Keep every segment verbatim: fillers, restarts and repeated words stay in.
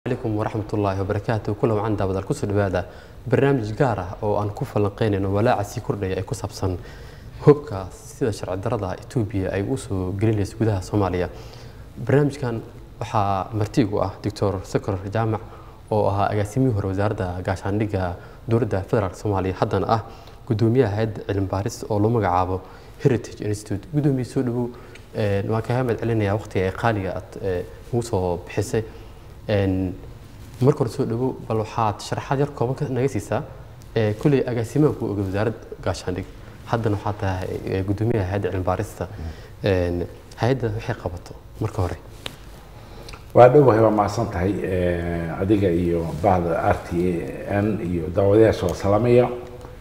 عليكم ورحمة الله وبركاته. كلهم عن دابد الكسر بهذا برنامج جاره أو أن كفر لقين ولا عسي كردي أي كسب صن هبكا سيدا شرع درضة إثيوبيا أي أوسو جريليس جودها صوماليا. برنامج كان وحا مرتيقو دكتور سكر جامع oo ahaa agaasimihi hore wasaaradda gaashaandhigga dowladda federaalka Soomaaliya haddana ah gudoomiyaha hay'ad cilmi baaris oo loo magacaabo Heritage Institute. gudoomiye soo dhaw ee waan ka hamad celinaya waqtiga ay qaaliga aad ugu soo bixisay een marka hore soo dhaw bal waxaad sharaxaad yar kooban naga siisaa ee kulli agaasimaha ku oga wasaaradda gaashaandhig haddana waxaad tahay gudoomiyaha hay'ad cilmi baarista een hay'adda waxay qabato marka hore وهذا هو ما صنعته أديك إيو بعض أرتي أن إيو دعوات سو سلامية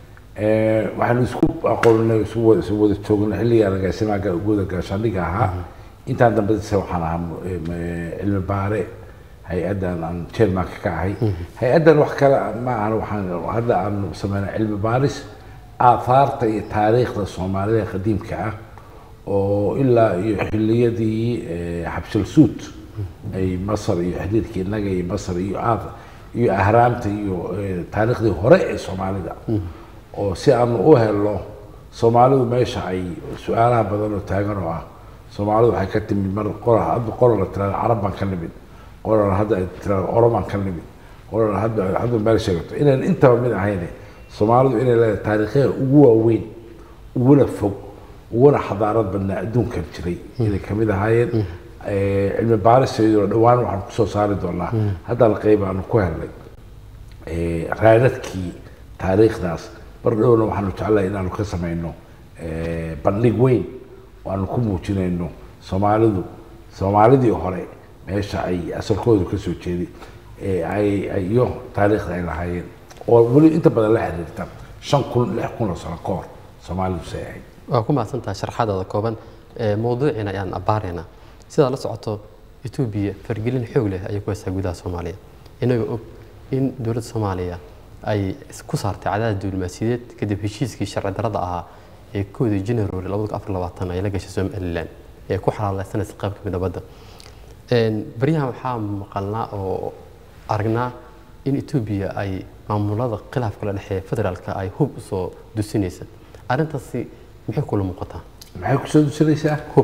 وحنا نسكوب أقول إنه سووا سووا التوجن اللي أنا قاعد سمع جودة كشان ديك ها أنت عندما بتسوي حنا علم بارئ هي أدنى عن شيء ما كهاي هي أدنى وحكلا ما عن وحنا وهذا عن سمعنا علم بارس آثار تاريخ الصومالية قديم كه وإلا يحلية دي حبس السود أي مصر يحدد كنا جاي مصر يعاف يأهرامت يو تاريخ ده هراء الصومالي ده وسأل أوه الله الصومالي ما يشعي سؤالها بدل تاجروا الصومالي حكت من مرة قرى هذا قرى ترى العرب ما كلمين قرى هذا ترى العرب ما كلمين قرى هذا هذا ما شجرت إن أنت من عينه الصومالي إن تاريخه هو وين ولا فوق ولا حضارات بنا دون كرتري إذا كمية هاي علم بارس دوان waxaan ku soo saari doonaa hadda la qeyb aan ku helay ee raadadkii taariikhdaas bardhowna waxaan jeclahay inaan ka sameeyno ee bandhig weyn oo aan ku muujinayno Soomaalidu Soomaalidii hore meesha ay asalkoodu ka soo jeeday ee ay ayo taariikhda ay lahaayeen oo wali inta badan la xiriirta shan kun lix kun sano ka hor Soomaalidu saay waa ku maasantaa sharaxaadada kooban ee mowduucina ayaan abaarina sida la socoto Ethiopia fargelin xoog leh ay ku haysaa gudaha Soomaaliya inaga og in dowladda Soomaaliya ay isku saartay cadaadis diblomaasiyadeed kadib heshiiskii sharci darrada ahaa ee koodii January laba kun iyo afar iyo labaatan ay la gashay Somaliland ee ku xalaalaysan qaybka nabadda een bariyaha waxa maqalnaa oo aragnaa in Ethiopia ay maamulada khilaafka la dhaxeeya federaalka ay hub u soo dusinaysa arintaasi maxay kula muuqataa maxay ku soo dusinaysaa hub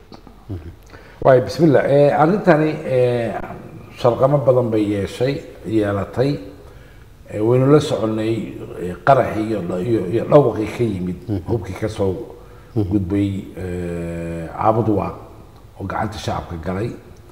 واي بسم الله أرنتني شرقمة بدن بيا شيء يالتي وين لسعني قرحي يلوغي خيمد هو كي كسو قد بي عبدوا وقعدت الشعب كجري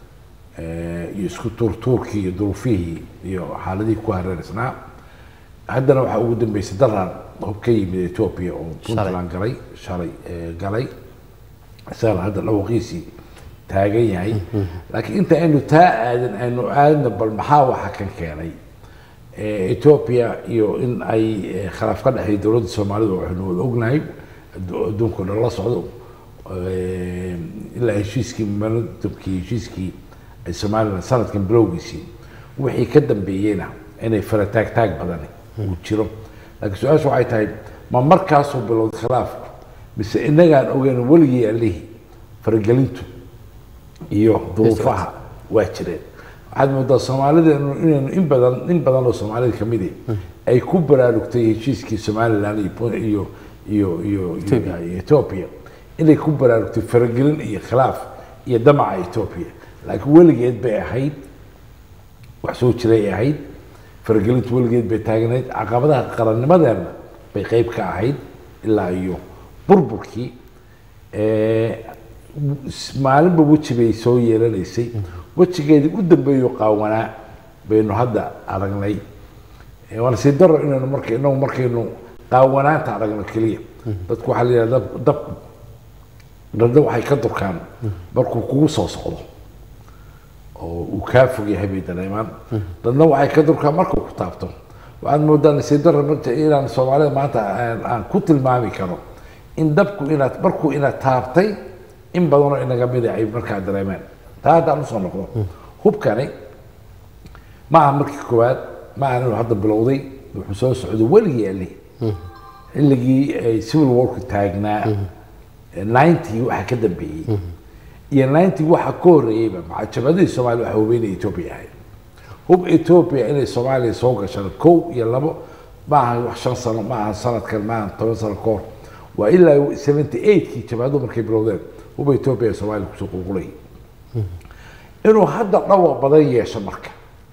يسكتور تركي ظروفه حالدي كوهر رسنا هذا نوع عود بيصدرها هو كي من إثيوبيا وبنتلان جري شري جري صار هذا لوغيسي taagan yahay laakiin inta aynu taadan aynu aadna bal maxaa waxa kan keenay ee Ethiopia iyo in ay khilaaf ka dhaxay dawladda Soomaaliya waxaynu ognahay adduunka la socdo ee ila heshiiskii maradubkii heshiiskii ay Soomaaliya sanadkan bilowgiisii wixii ka dambeeyayna inay farataag taag badan u jiro laakiin su'aashu waxay tahay ma markaas oo bilowd khilaaf mise inagaan ogeyn waligii alihi fargelintu iyo duufaha waa jireen waxaad moodaa Soomaalida inuu in badan in badan oo Soomaalida kamid ah ay ku baraarugtay heshiiskii Somaliland iyo iyo iyo Ethiopia inay ku baraarugtay fargelin iyo khilaaf iyo damaca Ethiopia laakiin weligeed bay ahayd wax soo jiray ahayd fargelintu weligeed bay taagnayd caqabadaha qarannimadeena bay qayb ka ahayd ilaa iyo burburkii ee maalinba weji bay soo yeelanaysay wejigeedii u dambeeyay qaawanaa baynu hadda aragnay waan si daro inaynu markay inuu markaynu qaawanaanta aragno kaliya dadku waxa la yiraahdaa dab dad waxay ka durkaan markuu kugu soo socdo oo uu ka fog yahay bay dareemaan dadna waxay ka durkaan markuu ku taabto waxaan moodaa si daro marka inaan Soomaaliya maanta aan ku tilmaami karo in dabku inaad markuu inaad taabtay in badan inaga mid ay markaa dareemaan taada aan soo noqdo hubkani ma markii koowaad ma aanu hadda bilowday wuxuu soo socday waligii ali xilligii ay civil war ku taagnaa ninety waxa ka dambeeyay iyo ninety waxa ka horeeyay ma jabadii Soomaaliya waxa weynay Ethiopia ahay hub Ethiopia inay Soomaaliya soo gashaan kow iyo labo maaha wax shan sano maaha sanadkan maaha toban sano ka hor waa ilaa seventy-eight kii jabaadu markay bilowdeen hub Ethiopia Soomaaliya kusoo qulqulay inuu hadda dhawr badan yeesho marka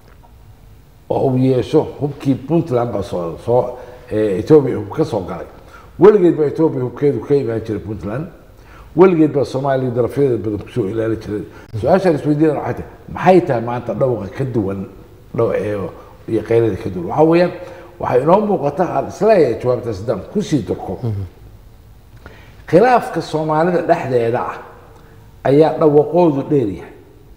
oo uu yeesho hubkii Puntland baa soo soo Ethiopia hub ka soo galay weligeed baa Ethiopia hubkeedu ka imaan jiray Puntland weligeed baa Soomaaliya darafyada badan kusoo ilaali jiray su-aashaan isweydiinayna waxay tahay maxay tahay maanta dhawqa ka duwan dhaw iyo qaylada ka duwan waxa weeyaan waxay inoo muuqataa aan isleeyahay jawaabtaas haddaan kusii durko khilaafka Soomaalida dhexdeeda ah ayaa dhawaqoodu dheeryahay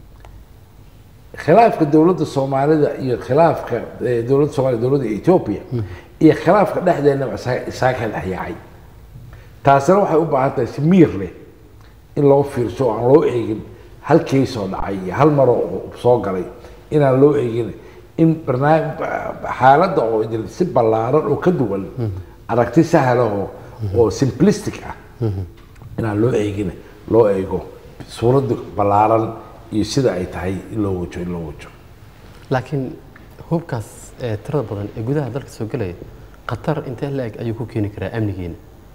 khilaafka dowladda Soomaalida iyo khilaafka dowladda Soomaaliya dowladda Ethiopia iyo khilaafka dhexdeena isaga ka dhaxyacay taasina waxay u baahan tahay si miir leh in loo fiirso aan loo eegin halkii soo dhacay hal mar oo soo galay inaan loo eegin in barnaamij xaaladda oo idil si ballaaran oo ka duwan aragti sahal ah oo simplistic ah inaan loo eegin loo eego suurad ballaaran iyo sida ay tahay in loo wajo in loo wajo laakiin hubkaas ee tirada badan ee gudaha dalka soo galay qatar intee la eg ayuu ku keeni karaa amnigeena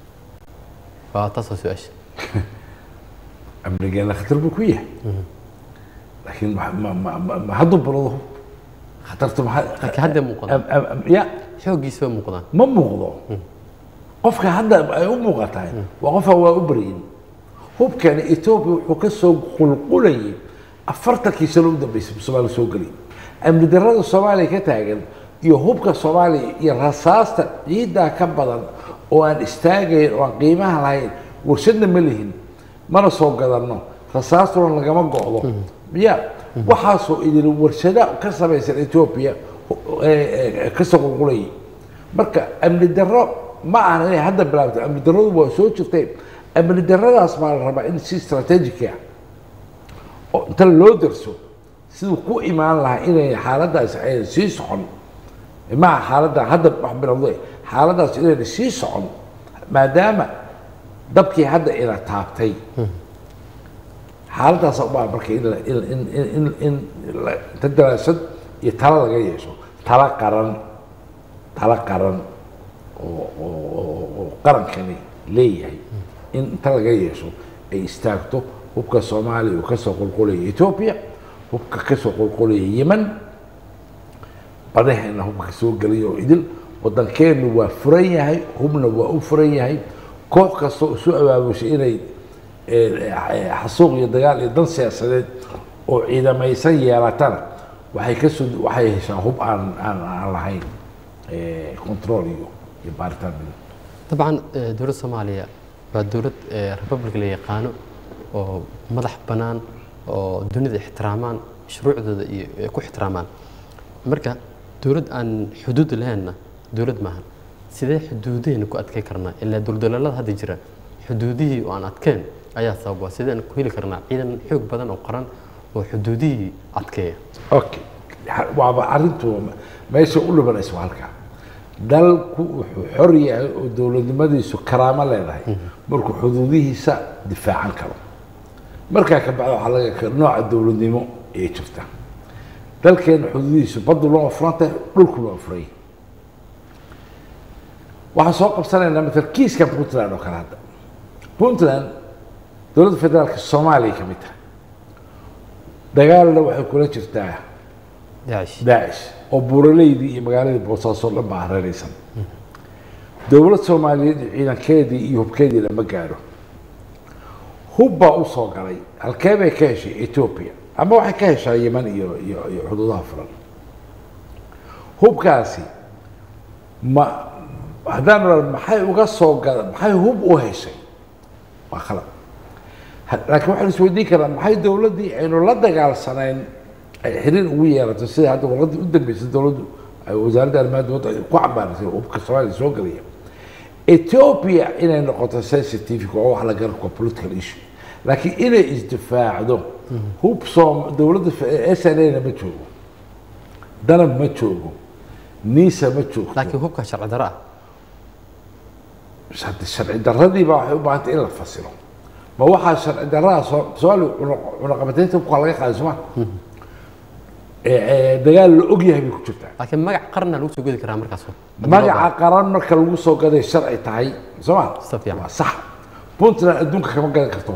waa taas su'aasha amnigeena khatar buu ku yahay laakiin ma ma ma haddu barado khatartu ma hadda muuqda ya xoogiisa muuqda ma muuqdo qofka hadda ay u muuqataa waa qof waa u bariin hubkan Ethiopia wuxuu ka soo qulqulayay afartankii sano u dambeysay Soomaaliya soo galay amni darrada Soomaaliya ka taagan iyo hubka Soomaaliya iyo rasaasta ciidaa ka badan oo aan istaagayn oo aan qiimaha lahayn warshadna ma lihin mana soo gadano rasaastuna lagama go'do ya waxaasoo idin warshada ka samaysan Ethiopia ka soo qulqulayay marka amni darro ma aan inay hadda bilaabto amni darradu waa soo jirtay amni darradaas ma la rabaa in si strategic ah oo inta loo darso siduu ku imaan lahaa inay xaaladaas ay sii socon ma xaaladda hadda wax bilowday xaaladaas inay sii socon maadaama dabkii hadda ila taabtay xaaladaas oo baa markay in in in in tadaraasad iyo tala laga yeesho tala qaran tala qaran oo oo qarankani leeyahay in inta laga yeesho ay istaagto hubka Soomaaliya oo ka soo qulqulay Ethiopia hubka ka soo qulqulay Yemen badaheena hubka soo galay oo idil wadankeenu waa furan yahay hubna waa u furan yahay koox kasta oo soo abaabushay inay xasuuq iyo dagaal iyo dan siyaasadeed oo ciidamaysan yeelatana waxay ka soo waxay heshaa hub aan aan aan lahayn control iyo iyo baaritaan طبعا دولة الصومالية دولة ريبوبليك اللي يقانو ومدح بنان ودنيا احترامان شروع كو احترامان مركا دولة أن حدود لهنا دولة معها سيدي حدودين كو أتكي كرنا إلا دول دولة هذه جرا حدودي وأن أتكين أيها صوبوا سيدي أن كويل كرنا إذا حقوق بدن أو قرن وحدودي أتكي أوكي وعبا عرضتو ما يسألوا بنا اسمه هالكا dalku wuxuu xor yahay oo dawladnimadiisu karaamo leedahay markuu xuduudihiisa difaacan karo markaa ka bacdo waxa laga ka nooca dawladnimo ee jirta dalkeena xuduudihiisu badu loo furantay dhulku loo furay waxa soo qabsanayna midka kiiska Puntland oo kala hadda Puntland dawladda federaalka Soomaaliya ka mid ah dagaalna waxay kula jirtaa داعش داعش oo buuraleydii iyo magaalada Boosaaso la baaharaysan dawladda Soomaaliyeed ciidankeedii iyo hubkeedii lama gaaro hubba u soo galay halkee bay ka heshay Ethiopia ama waxay ka heshay Yemen iyo iyo xuduudaha furan hubkaasi ma hadaan maxay uga soo galay maxay hub u heshay waa khalad laakiin waxaan isweydiin karaa maxay dawladdii aynu la dagaalsanayn حرين ويا رتسي هذا ورد قدام بس الدولة وزارة المال قاع بارس وبكسرائيل سوقرية إثيوبيا إلى نقطة سنسيتيف أو على جرك بوليتيكال إيشو لكن إلى ازدفاع ده هو بصوم دولة إس إن إيه ما تشوفه دنا ما تشوفه نيسا ما تشوفه لكن هو كشرع دراء مش هذا الشرع الدراء دي بقى بعد إلى الفصلهم ما هو حال الشرع الدراء سؤال ونقبتين تبقى على غير اسمه dagaal la og yahay bay ku jirtaa laakiin magac qarna lagu soo gudi karaa markaas magaca qaran marka lagu soo gaday sharci tahay soo waa sax puntland adduunka kama gadan karto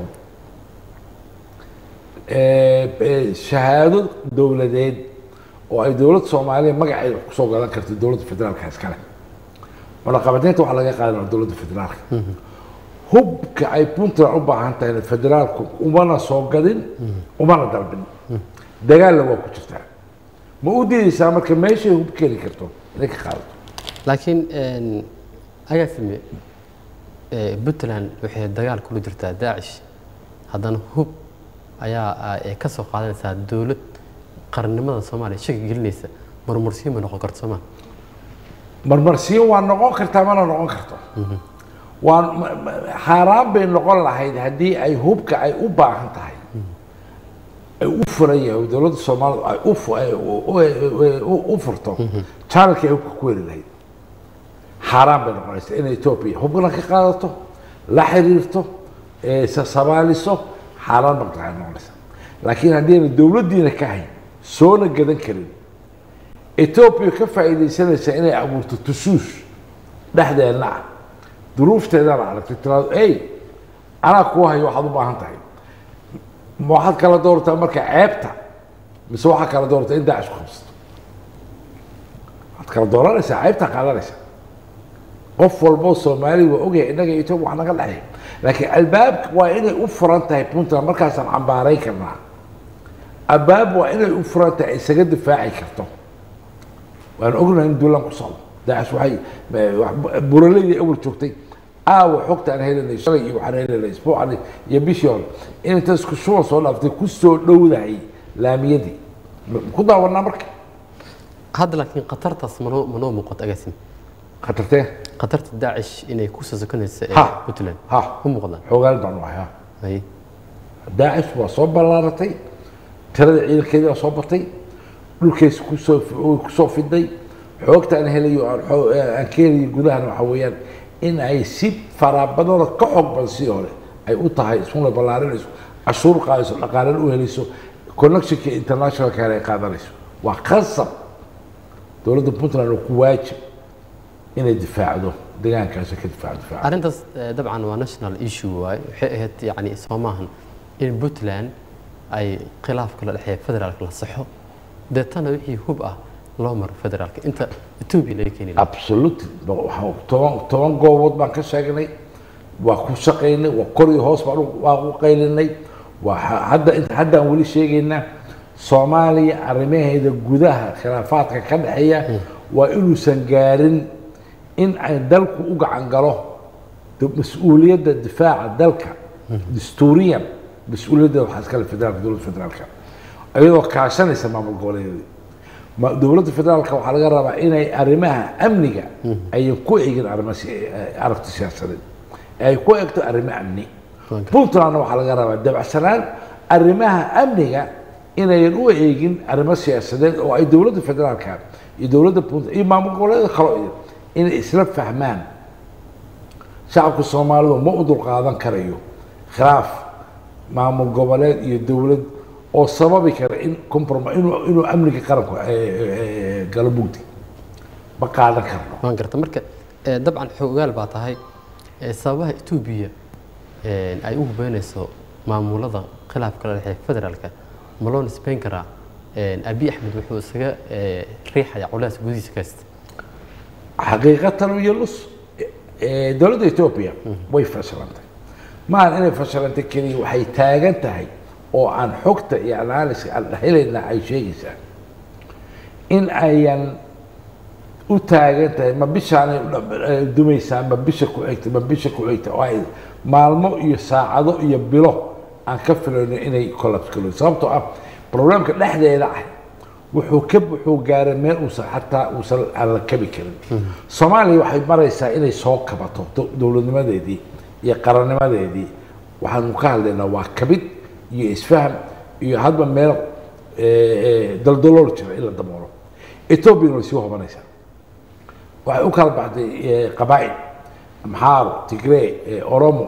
shahaado dowladeed oo ay dowladda Soomaaliya magaceeda ku soo gadan karto dowladda federaalka iskale wala qabadeynta waxa laga qaadan dowladda federaalka hubka ay puntland u baahan tahay federaalku umana soo gadin umana dalbin dagaal waa ku jirtaa ma u diidaysaa marka meesha hub keeni karto inay ka qaadato laakiin agaasime puntland waxay dagaal kula jirtaa daacish haddana hub ayaa ka soo qaadanaysaa dowlad qarannimada Soomaaliya shaki gelinaysa marmarsiin ma noqon karto Soomaaliya marmarsiin waa noqon kartaa mana noqon karto waa xaraam bay noqon lahayd haddii ay hubka ay u baahan tahay ay u furayaan dowladda Soomaaliya ay u u furto channelka ay ku weeri lahayd xaraam bay noqonaysaa in Ethiopia hubna ka qaadato la xiriirto ee sasabaaliso xaraam bay noqonaysaa laakiin haddii dowladdiina ka hay soo la gadan karin Ethiopia ka faa'iideysanaysa inay abuurto tusuus dhexdeena duruufteeda la aragtay tiraado ay ana ku hayo waxaad u baahan tahay ma waxaad kala doortaa marka ceebta mise waxaad kala doortaa in daacish ku qabsato waxaad kala dooranaysaa ceebta qaadanaysa qof walbo Soomaali waa ogyahay inaga Ethiopia wax naga dhaxay laakiin albaabka waa inay u furan tahay puntland markaasaan cambaaray karnaa albaab waa inay u furan tahay isaga difaaci karto waan ognahay in duulaan ku socdo daacish waxay buraleydii awal joogtay aawa xogta aan helanay shalay iyo waxaan helanay isbuucan iyo bishii hore in intaas ku soo soo dhaaftay ku soo dhowdahay laamiyadii ku daawanaa marka hadda laakiin qatartaas manoo manoo muuqato agaasin qatartee qatarta daacish inay ku soo sokonaysa puntland ha ku muuqdaan xogaan baan waxa ay daacish waa soo ballaaratay tirada ciidankeeda soo batay dhulkees ku soo ku soo fiday xoogta aan helayo aan keenay gudaha waxa weeyaan in ay si farabadan ka xog badan si hore ay u tahay isuna ballaarinayso cashuur qaadayso dhaqaale u helayso connectionka international ka ay qaadanayso waa qasab dowladda puntland ku waajib inay difaacdo deegaankaas ka difaacdo arrintaas dabcan waa national issue waay waxay ahayd yani Soomahan in puntland ay khilaafka la dhaxay federaalka la saxo deetana wixii hub ah loo mar federaalka inta Ethiopia laga keenay absolutely waxa toban toban goobood baan ka sheegnay waa ku shaqeynay waa kori hoos baan waa u qaylinay waa hadda inta hadda wali sheegayna Soomaaliya arrimaheeda gudaha khilaafaadka ka dhaxeeya waa inuusan gaarin in ay dalku u gacan galo mas'uuliyadda difaaca dalka dastuuriyan mas'uuliyadda waxa iska leh federaalka dowladda federaalka ayadoo kaashanaysa maamul goboleedyada dowladda federaalka waxaa laga rabaa inay arrimaha amniga ay ku eegin arrimaha aragti siyaasadeed ay ku eegto arrimo amni puntland waxaa laga rabaa dabacsanaan arrimaha amniga inayan u eegin arrimo siyaasadeed oo ay dowladda federaalka iyo dowladda puntland iyo maamul goboleedyada kale inay isla fahmaan shacabka Soomaalidu ma u dulqaadan karayo khilaaf maamul goboleed iyo dowlad oo sababi kara in compromise inuu inuu amniga qaranku galo mugdi ma qaadan karno waan garta marka dabcan xogaal baa tahay sababaha Ethiopia ay ugu beenayso maamulada khilaafka la dhaxay federaalka malon Spain kara Abiy Ahmed wuxuu isaga riixaya culays gudihiisa kasta xaqiiqatan yelus dowladda Ethiopia way fashilantay ma inay fashilantay kaliya waxay taagan tahay oo aan xogta iyo analysis aan helayna ay sheegaysaa in ayan u taagan tahay ma bishaan dumaysaa ma bisha ku xigta ma bisha ku xigta oo ay maalmo iyo saacado iyo bilo aan ka filayno inay collapse galaan sababtoo ah problemka dhexdeeda ah wuxuu ka wuxuu gaaray meel uu xataa uu aan la kabi karin Soomaaliya waxay maraysaa inay soo kabato dowladnimadeedii iyo qarannimadeedii waxaan ka hadlaynaa waa kabid iyo isfaham iyo hadba meel daldalool jira ila damoolo Ethiopia way soo hobanaysaa waxay u kala baxday qabaa'il Amharo Tigray Oromo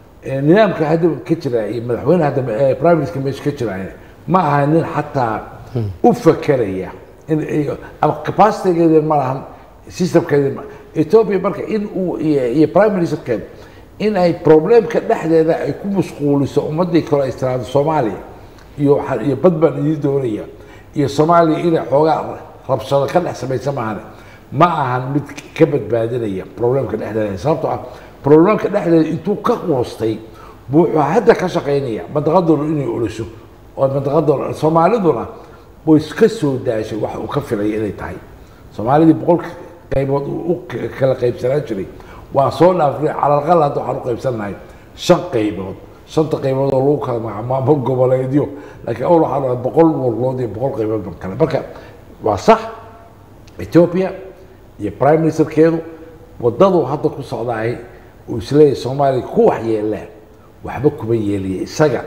nidaamka hadda ka jira iyo madaxweynaha hadda prime minister meesha ka jira ma aha nin xataa u fakeraya in ama capacity-geeda ma lahan systemkeeda Ethiopia marka in uu iyo prime minister in ay problemka dhexdeeda ay ku mashquuliso ummadii kale istiraado Soomaaliya iyo iyo badban iyo doonaya iyo Soomaaliya in xoogaa rabshado ka dhex samaysa maahan ma ahan mid ka badbaadinaya problemka dhexdeeda sababtoo ah problemka dhexdeeda intuu ka qoostay buu hadda ka shaqeynaya madaqadooda inay ulisho oo madaqadooda Soomaaliduna way iska soo daashay wax uu ka filay inay tahay Soomaalida boqol qaybood uu kala qaybsanaa jiray waa soo dhaafay cala aqal hadda waxaan u qaybsanahay shan qaybood shanta qaybood oo lagu kala magacaabo goboleedyo laakiin awal waxaa la boqol warlood iyo boqol qaybood kale marka waa sax Ethiopia iyo prime minister keedu wadadu hadda ku socdaay uu isleeyahay Soomaaliya ku wax yeelaan waxba kuma yeeliyo isaga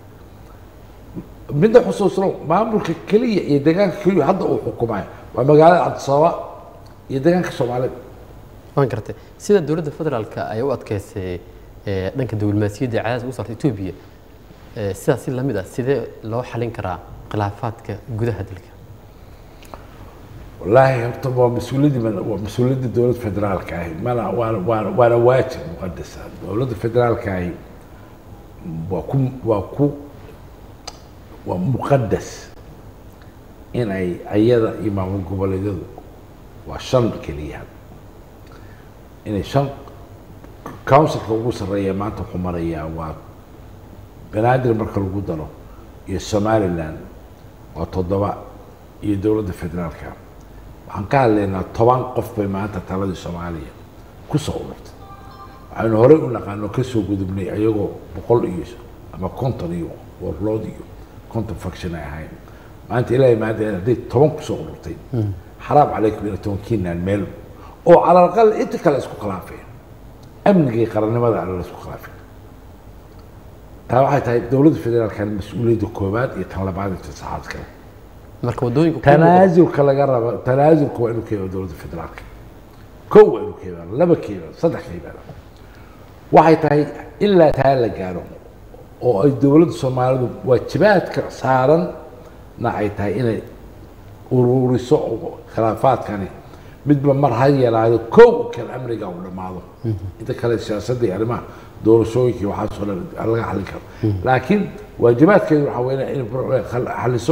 midda xusuusno maamulka kaliya iyo deegaanka kaliya hadda uu xukumayo waa magaalada Addis Ababa iyo deegaanka Soomaaliya waan gartay sida dawladda federaalka ay u adkeysay dhanka dawladnimada cadaadis u saartay Ethiopia sidaas si lamid ah sidee loo xalin karaa khilaafaadka gudaha dalka والله horta waa mas'uuliyad waa mas'uuliyadda dawladda federaalka ah mana waa waa waajib muqaddas ah dawladda federaalka ah waa ku waa ku waa muqaddas in ay ayada imaam goboleedyadu waa shan kaliya inay shan councilka ugu sareeya maanta ku maraya waa banaadir marka lagu daro iyo Somaliland waa toddoba iyo dawladda federaalka waxaan ka hadlaynaa toban qof bay maanta talada Soomaaliya ku soo ururtay waxaan hore u naqaano ka soo gudubnay ayagoo boqol iyo ama konton iyo warlood iyo konton faction ay ahayn maanta ilaahay maanta haday toban ku soo ururtay xaraam calaykum in tobankiinaan meel oo cala aqal inta kale isku khilaafeen amniga qarannimada ala isku khilaafeen taa waxay tahay dawladda federaalka mas'uuliyadda koobaad iyo tan labaad ee saxaad kale marka wadooyinku tanaasulka laga rabo tanaasulku waa inuu keeno dawladda federaalka kow waa inuu keeno laba keeno saddex keeno waxay tahay ilaa taa la gaaro oo ay dawladda Soomaalidu waajibaadka saaran nacay tahay inay ururiso khilaafaadkani midba mar ha yaraado kow kan amriga uu dhamaado inta kale siyaasadda iyo arrimaha doorashooyinka waxa soo laga xalin karo laakiin waajibaadkeedu waxa weeye in xaliso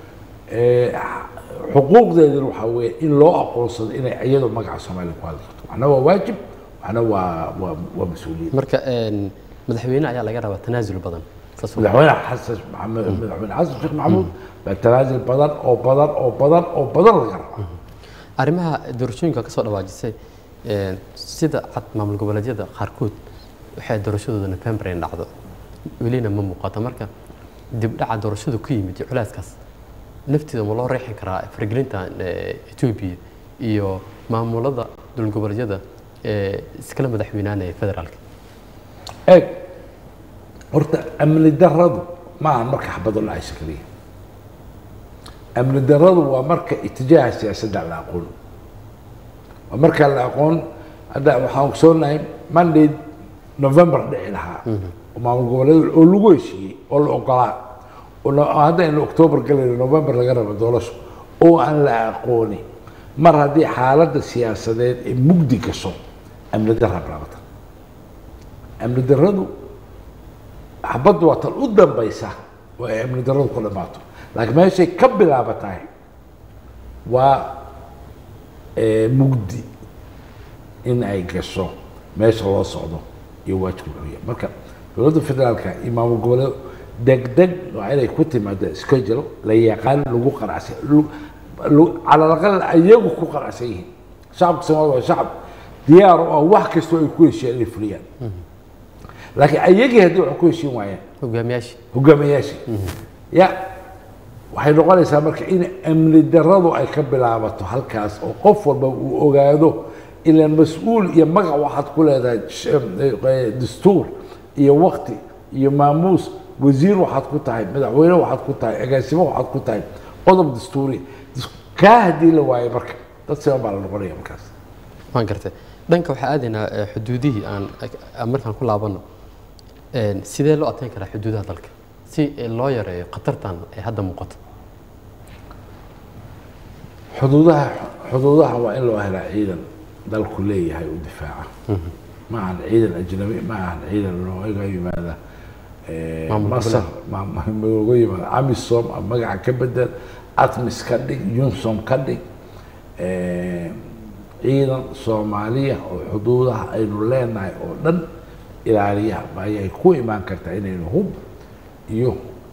xuquuqdeedu waxa weeye in loo aqoonsado inay iyadu magaca Soomaaliya ku hadli karto waxna waa waajib waxna waa waa mas'uuliyad marka madaxweynaha ayaa laga rabaa tanaasul badan madaxweynaha xasan maxamed madaxweyne xasan sheekh maxamuud baa tanaasul badan oo badan oo badan oo badan laga rabaa arrimaha doorashooyinka ka soo dhawaajisay sida cad maamul goboleedyada qaarkood waxay doorashadooda November ay dhacdo welina ma muuqato marka dib dhaca doorashadu ku yimid culeyskaas nafteeda ma loo reexin karaa fargelinta Ethiopia iyo maamulada dowlad goboleedyada ee iskala madaxweynaha federaalka ee horta amni darradu ma aha marka xabado la aysan kaliya amni darradu waa marka itijaaha siyaasadda la aqoon waa marka la aqoon hadda waxaan ogsoonahay Monday November dhici lahaa maamul goboleed oo lagu heshiiyey oo la ogolaa oo hadda in October galay November laga rabo doorasho oo aan la aqooni mar haddii xaaladda siyaasadeed ee mugdi gasho amni darra bilaabata amni darradu xabaddu waa tan u dambaysa oo ay amni darradu ku dhamaato laakiin meeshay ka bilaabatahay waa mugdi in ay gasho meesha loo socdo iyo waajib xuya marka dowladda federaalka iyo maamul goboleed degdeg waa inay ku timaado schedule la yaqaan lagu qanacsan على الأقل أيجو كوكر عسيه شعب سماوي شعب ديار أو واحد كستوي كل شيء الفليان لكن أيجي هدول كل شيء معين هو جامياشي هو جامياشي يا waxay noqonaysaa marka in amni darradu ay ka bilaabato halkaas oo qof walba uu ogaado ilaa mas'uul iyo magac waxaad ku leedahay dastuur iyo waqti iyo maamuus wasiir waxaad ku tahay madaxweyne waxaad ku tahay agaasimo waxaad ku tahay qodob dastuuri ka hadii la waayo marka dad sidan baa la noqonaya markaas waan gartay dhanka waxaa aadaynaa xuduudihii aan markaan ku laabano sidee loo ateyn karaa xuduudaha dalka si loo yareeyo khatartan ee hadda muuqato xuduudaha xuduudaha waa in loo helaa ciidan dalku leeyahay u difaaca ma ahan ciidan ajnabi ma ahan ciidan looga yimaada masar looga yimaada amisom magaca ka bedel atmis ka dhig yunsom ka dhig ciidan soomaaliya oo xuduudaha aynu leenahay oo dhan ilaaliya ayay ku imaan kartaa inaynu hub iyo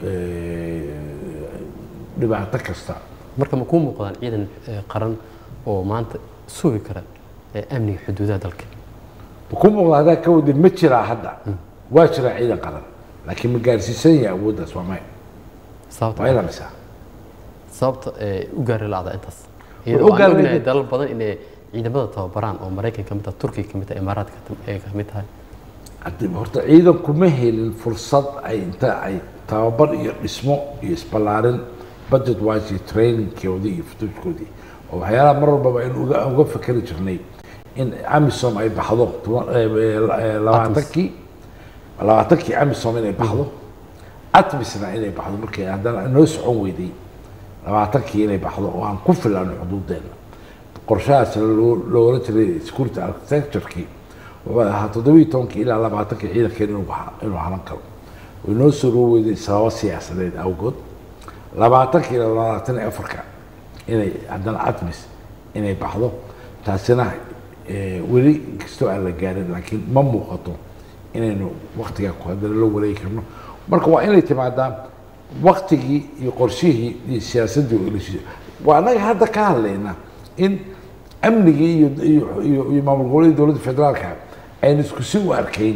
dhibaato kasta marka ma ku muuqdaan ciidan qaran oo maanta sugi kara amniga xuduudaha dalka ku muuqda hadaa ka wadin ma jiraa hadda waa jiraa ciidan qaran laakiin ma gaarsiisan yahay awooddaas waa maya sababta waa ila misa sababta u gaari laada intaas iyadoo aan ognahay dalal badan inay ciidamada tababaraan oo Mareykanka ka mid ah Turkiga ka mid ah Imaaraadka ka mid tahay haddii horta ciidanku ma helin fursad ay inta ay tababar iyo dhismo iyo isballaarin budget wise trainingkoodii iyo futuurkoodii oo waxyaalaha mar walbaba aynu uga uga fakari jirnay in amisom ay baxdo labaatankii labaatankii amisom inay baxdo atmisna inay baxdo markay haddana noo socon weyday labaatankii inay baxdo oo aan ku filaano xuduudeena qorshahaas loola jiray security architecture-kii wuxuu ahaa toddobiyi tobankii ilaa labaatankii ciidankeen inuu inuu halan karo way noo soo weyday sababo siyaasadeed awgood labaatankii ilaa labaatan iyo afarka inay haddana atmis inay baxdo taasina weli inkastoo aan la gaarin laakiin ma muuqato inaynu waktigaa ku haddana la wareegi karno marka waa inay timaadaa waktigii iyo qorshihii iyo siyaasaddii waa annaga hadda ka hadlayna in amnigii iyo iyo iyo maamul goboleedka dowladda federaalka aynu isku si u arkayn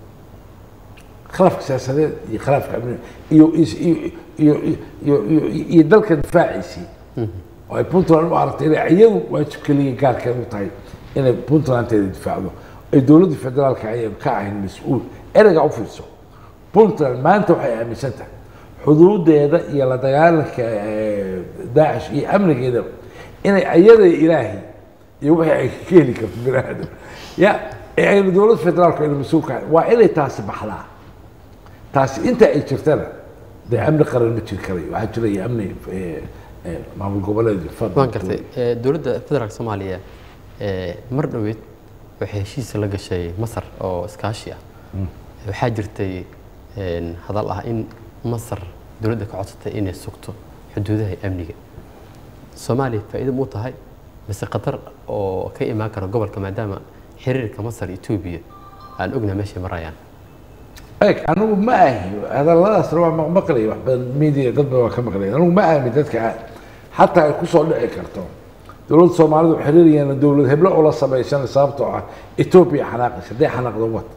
khilaafka siyaasadeed iyo khilaafka amni iyo iyo iyo iyo dalka difaaciisii oo ay puntland u aragtay inay iyadu waajib keliya gaarkeed u tahay inay puntlanteeda difaacdo ay dowladda federaalka ayay ka ahayn mas-uul ereyga u fiirso puntland maanta waxay aaminsan tahay xuduudeeda iyo la dagaalanka daacish iyo amnigeeda inay ayada ilaahay iyo wixii ay ka heli karto bini aadam ya aynu dowladda federaalka aynu mas-uulka ahay waa inay taasi baxdaa taasi inta ay jirtana dee amni qaran ma jiri karayo waxaa jiraya amni maamul goboleed waan gartay dowladda federaalka soomaaliya mar dhaweyd waxay heshiis la gashay masar oo iskaashi ah waxaa jirtay hadal ah in masar dowladda ka codsatay inay sugto xuduudaha amniga soomaaliya faa'iido mu tahay mise khatar oo ka imaan kara gobolka maadaama xiriirka masar etoobiya aan ognahay meeshay marayaan eeg anigu ma ahi hadalladaasna waa maqlay wax badan media dad badan waa ka maqlay anigu ma aamin dadka xataa ay kusoo dhici karto dowladda soomaalidu xiriiriyana dowlad heblo oo la samaysan sababtoo ah etoobiya xanaaqaysa hadday xanaaqdo wad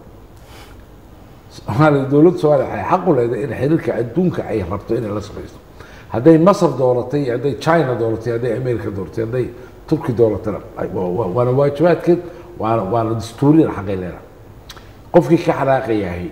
soomaaliya dowladda soomaaliya waxay xaq u leedahay in xiriirka adduunka ay rabto inay la samaysto hadday masar dooratay hadday china dooratay hadday america dooratay hadday turki dooratana waana waajibaadkeed waana waana dastuuriyan xaqay leedahay qofkii ka xanaaqayahay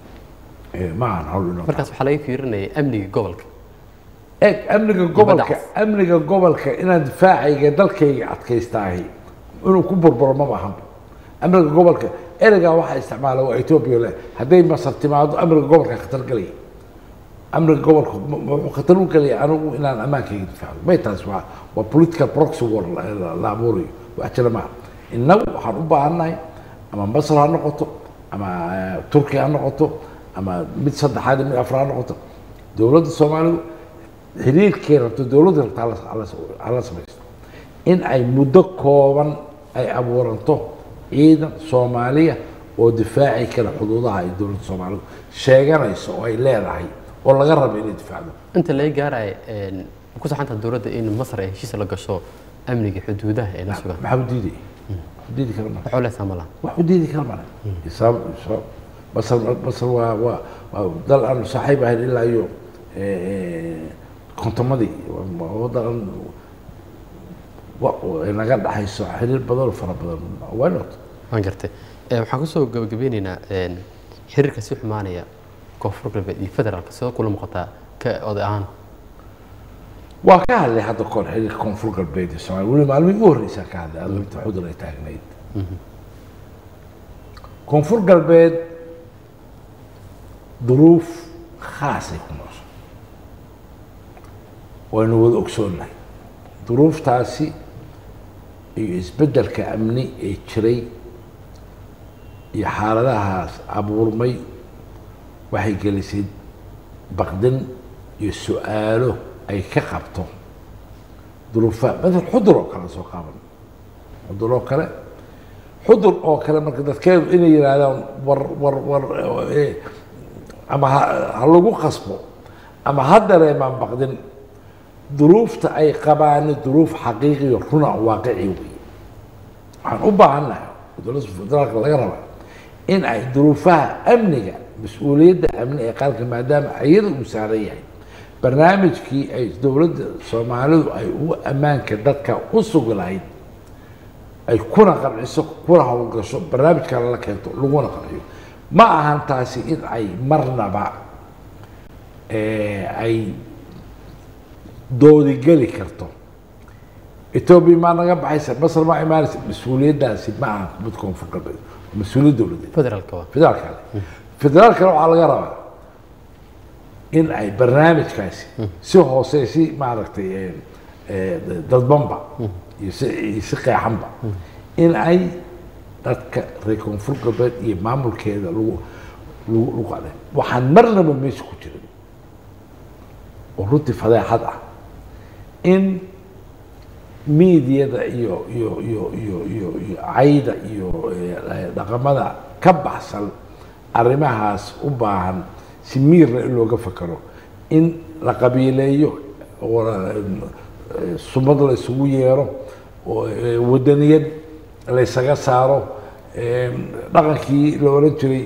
ma ahan hawl inoo markaas waxaa laga fiirinaya amniga gobolka eeg amniga gobolka amniga gobolka inaan difaacayga dalkayga adkaystaahay inuu ku burburo ma maahan amniga gobolka ereygaa waxaa isticmaala waa etoobiya le hadday masar timaado amniga gobolka khatar galaya amniga gobolka wuxuu khatar u galaya anigu inaan ammaankayga difaacdo may taas waa waa political proxy war la abuurayo wax jira maaha innagu waxaan u baahannahay ama masar ha noqoto ama turkiya ha noqoto ama mid saddexaad mid afraad ha noqoto dowladda soomaalidu xiriirkay rabto dowladda rabta hala samaysto in ay muddo kooban ay abuuranto ciidan soomaaliya oo difaaci kara xuduudaha ay dowladda soomaalidu sheeganayso oo ay leedahay oo laga rabo inay difaacdo inta laga gaarayo ku saxanta dowladda in masar ay heshiis la gasho amniga xuduudaha ee la sugan maxaa u diiday diidi kara ma waxaa leeyahay malaha wax u diidi kara ma isaab basal basal waa waa dal aan saaxiib ahayn ilaa iyo kontomadii waddan naga dhaxayso xiriir badan oo fara badan waa noqdo waan gartay waxaan kusoo gabagabeynaynaa xiriirka si xumaanaya koonfur galbeed iyo federaalka sidoo kula muuqataa ka oday ahaan waa ka hadlay hadda koor xiriirka koonfur galbeed iyo soomaaliya weli maalmihii ugu horreysaa ka hadlay adoo inta xudur ay taagnayd koonfur galbeed duruuf khaasay ku noosha waynu wada ogsoonnahay duruuftaasi iyo isbeddelka amni ee jiray iyo xaaladahaas abuurmay waxay gelisay baqdin iyo su'aalo ay ka qabto duruufaha مثل xudur oo kale soo qaaban xudur oo kale xudur oo kale marka dadkeedu inay yiraahdaan war war war ama ha lagu qasbo ama ha dareemaan baqdin duruufta ay qabaan duruuf xaqiiqi iyo runa waaqici weeye waxaan u baahannahay dowladda federaalka laga rabaa in ay duruufaha amniga mas-uuliyadda amni ee qaranka maadaama iyada uu saaran yahay barnaamijkii ay dowladda soomaalidu ay ugu ammaanka dadka u sugi lahayd ay kuna qanciso kuna howlgasho barnaamijkan la keento laguna qanciyo ma ahan taasi in ay marnaba ay doodi geli karto etoobiya maa naga baxaysa masar maa imaanaysa mas-uuliyaddaasi ma aha mid koonfur galbeed mas-uuliyad dowladeed federaalka federaalka federaalkana waxaa laga rabaa in ay barnaamijkaasi si hoose si maaragtay dadbanba iyo si iyo si qeexanba in ay dadka reer koonfur galbeed iyo maamulkeeda lagu lagu lagu qaaday waxaan marnaba meesha ku jirin oo runtii fadeexad ah in miidiyada iyo iyo iyo iyo iyo iyo cayda iyo dhaqamada ka baxsan arrimahaas u baahan si miirna in looga fakaro in la qabiileeyo oo sumad la isugu yeero oo wadaniyad la isaga saaro dhaqankii la oran jiray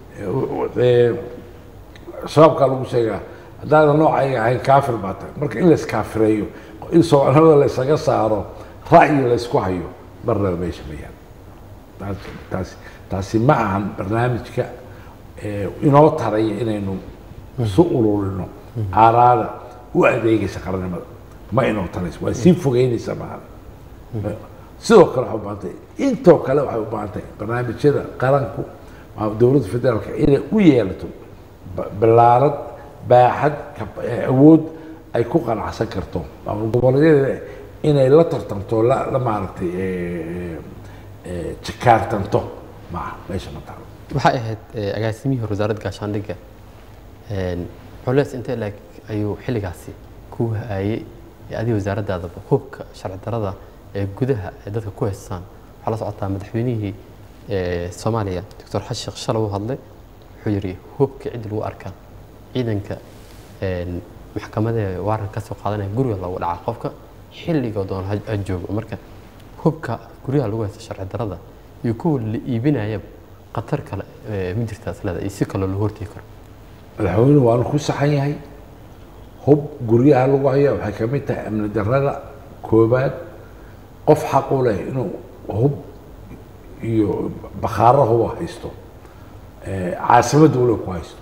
sababka lagu sheegaa haddaada noocayga ahayn kaafir baa tahay marka in la iskaafireeyo in soomaalida la isaga saaro ra'yi la isku hayo marnaba meesha ma yaal taasi taasi ma ahan barnaamijka inoo taraya inaynu isu ururino aaraada u adeegaysa qarannimada ma inoo tarayso waa sii fogeynaysa maahan sidoo kale waxay u baahan tahay intoo kale waxay u baahan tahay barnaamijyada qaranku dowladda federaalka inay u yeelato ballaarad baaxad awood ay ku qanacsan karto maamul goboleedyada inay la tartanto la la maaragtay jikaartanto maaha meesha ma taalo waxay ahayd agaasimihii wasaaradda gaashaandhigga culeys intee laeg ayuu xilligaasi ku hayay adiga wasaaraddaadaba hubka sharci darrada ee gudaha ee dadka ku haystaan waxaa la socotaa madaxweynihii soomaaliya doctor xasan sheekh shalay uu hadlay wuxuu yidhi hubka cid lagu arkaa ciidanka maxkamadee waaran ka soo qaadanaya guriga lagu dhacaa qofka xilliga doon ha joogo marka hubka guryaha lagu haysto sharci darrada iyo kuwa la iibinaya qatar kale ma jirtaa islada iyo si kale loo hortegi karo madaxweynuhu waanu ku saxan yahay hub guryaha lagu haya waxay ka mid tahay amni darrada koobaad qof xaq u leh inuu hub iyo bakhaaro huba haysto caasimadda ule ku haysto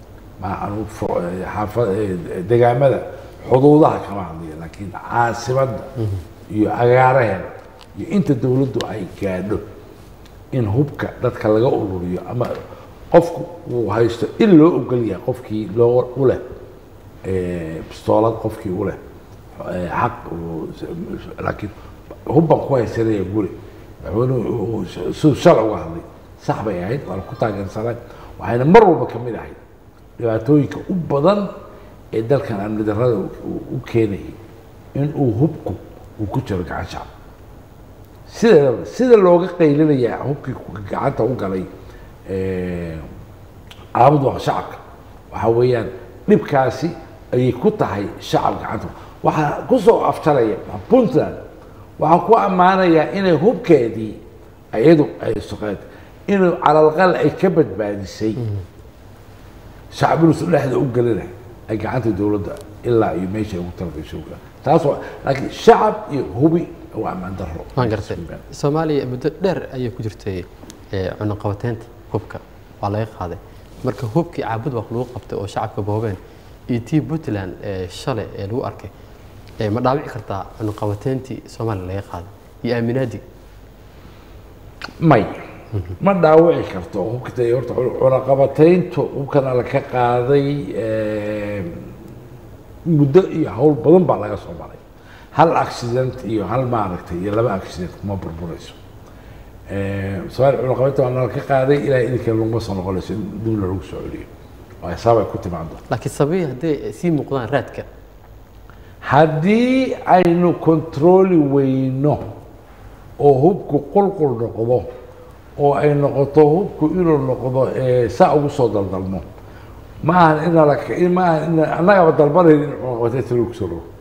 degaamada xuduudaha kama hadlaya laakiin caasimadda iyo agaaraheeda iyo inta dowladdu ay gaadho in hubka dadka laga ururiyo ama qofku uu haysto in loo ogol yahay qofkii loo u leh bistoolad qofkii u leh xaq laakiin hubban ku haysanaya guri madaxweynuhu siduu shalay uga hadlay sax bay ahayd waana ku taageersanay waxayna mar walba ka mid ahayd dhibaatooyinka u badan ee dalkan amni darrada u keenayay in uu hubku uu ku jiro gacan shacab sida sida looga qaylinayaa hubkii gacanta u galay caabud waa shacabka waxa weeyaan dhibkaasi ayay ku tahay shacab gacanta waxaa ku soo afjaraya puntland waxaa ku ammaanayaa inay hubkeedii iyadu ay suqeed inuu calalqal ay ka badbaadisay shacbinuusan dhexda u gelina ay gacanta dowladda ilaa iyo meesha ugu talagasho taas laakiin shacab iyo hubi waa ammaan darro waan gartay soomaaliya muddo dheer ayay ku jirtay cunaqabateynta hubka waa laga qaaday marka hubkii caabud waa lagu qabtay oo shacabka boobeen iyo tii puntland shalay ee lagu arkay ma dhaawici kartaa cunaqabateyntii soomaaliya laga qaaday iyo aaminaadii may ma dhaawici karto hubkata horta cunaqabateyntu hubkana la ka qaaday muddo iyo hawl badan baa laga soo maray hal accident iyo hal maaragtay iyo laba accident kuma burburayso soomaali cunaqabateynta waa nala ka qaaday ilaa idinka laguma soo noqonayso in dowla lagu soo celiyo oo hisaab ay ku timaado laakiin sabii hadday sii muuqdaan raadka haddii aynu controli weyno oo hubku qulqul noqdo oo ay noqoto hubku inuu noqdo saa ugu soo daldalmo ma ahan inala ma ahan in annagaba dalbanayn in cunaqabateynta lagu soo rogo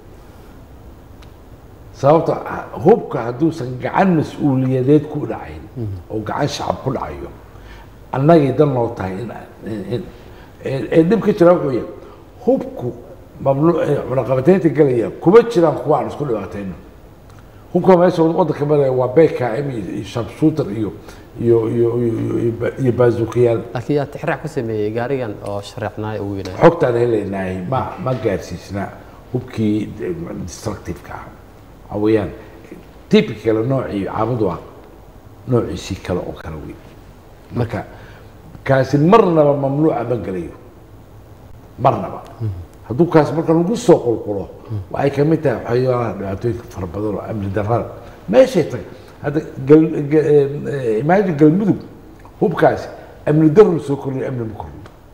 sababta hubka hadduusan gacan mas-uuliyadeed ku dhacayn oo gacan shacab ku dhacayo annagay dan loo tahay in ee dhib ka jira wuxuu yahay hubku mamnuuc cunaqabateynta galaya kuma jiraan kuwa aan isku dhibaatayno hubka meesha waddanka maraya waa B K M iyo sharpshooter iyo iyo iyo iyo baazuuqiyaal laakiin yaa tixraac ku sameeyey gaarigan oo shareecnaa ugu weynaa xogtaan helaynaay ma ma gaarsiisna hubkii destructive-ka ah awayaan typical noocii caabud waa noociisii kale oo kala weyn marka kaasi marnaba mamnuuca ma galayo marnaba hadduu kaas marka lagu soo qulqulo waxay ka mid tahay waxyaalaha dhibaatooyinka fara badan oo amni darrada meeshay tahay hadda imagine galmudug hubkaasi amni darro soo kordhiyo amni ma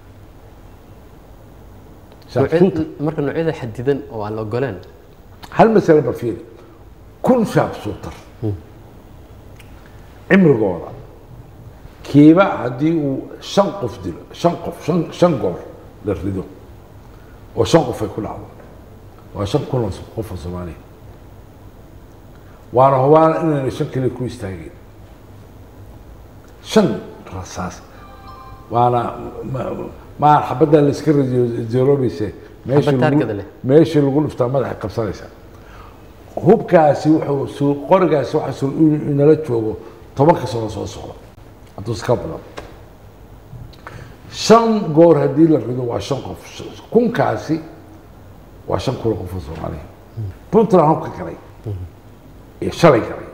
kordhiyo marka noocyada xadidan oo aan la ogoleen hal masale ba fiiri kun sharpshooter cimrigooda kiiba haddii uu shan qof dilo shan qof shan shan goor la rido oo shan qof ay ku dhacdo waa shan kun oo qof oo Soomaaliya waana hubaan inayna shan kale ku istaageen shan rasaas waana ma xabada la iska rido zeroobise meeshii lagu dhuftaa madaxa qabsanaysa hubkaasi wuxuu soo qorigaasi waxa soo inala joogo tobanka sano soo socda hadduu iska badan shan goor haddii la rido waa shan qof kunkaasi waa shan kun oo qof oo Soomaaliya puntland hubka galay iyo shalay galay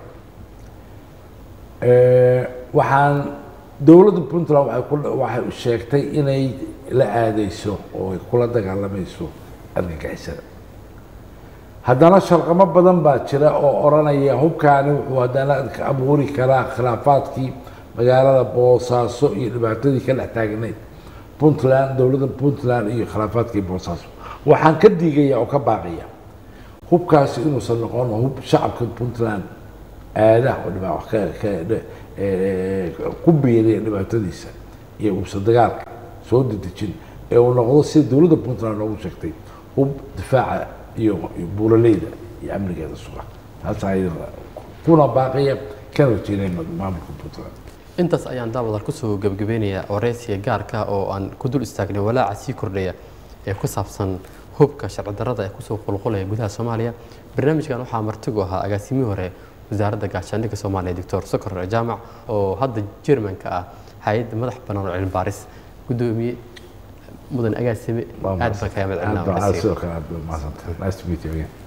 waxaan dowladda puntland waxay ku waxay sheegtay inay la aadayso oo ay kula dagaalamayso argagixisada haddana sharqamo badan baa jira oo oranaya hubkaani wuxuu haddana abuuri karaa khilaafaadkii magaalada Boosaaso iyo dhibaatadii ka dhex taagnayd puntland dowladda puntland iyo khilaafaadkii Boosaaso waxaan ka digayaa oo ka baaqaya hubkaasi inuusan noqon hub shacabka puntland aada oo dhibaato wax ka ku biiriya dhibaatadiisa iyo uusan dagaalka soo dedejin ee uu noqdo si dowladda puntland loogu sheegtay hub difaaca iyo buulaleyda iyo amnigeeda suga taas ayada kuna baaqiya kana wajinay maamulka puntland intaas ayaan daawadal kusoo gabagabeynayaa wareysiga gaarka oo aan ku dul istaagnay walaaca sii kordhaya ee ku saabsan hubka sharci darrada ee kusoo qulqulaya gudaha Soomaaliya barnaamijkan waxaa martigu ahaa agaasimihii hore wasaaradda gaashaandhigga Soomaaliya Doctor Sokor Jaamac oo hadda Germanka ah hay'ad madax bannaan oo cilmi baaris gudoomiye mudan agaasime aad baan ka yaabad cilmi baaris nice to meet you again